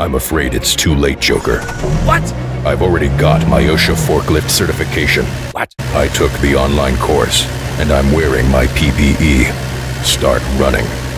I'm afraid it's too late, Joker. What? I've already got my OSHA forklift certification. What? I took the online course, and I'm wearing my PPE. Start running.